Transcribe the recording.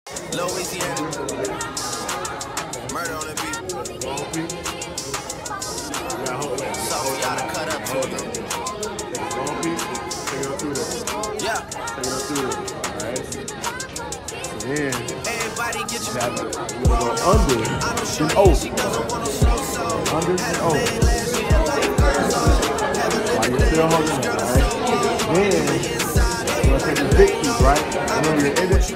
Louisiana. Murder on the beat. So y'all to cut up to it. Long beat. Take it up through there. Yeah. Take it up through there. Alright. So then, Everybody get your you go under and over. Under and over. While you're still holding it, alright? Then, you're going to take the big piece, right? And when you're in it,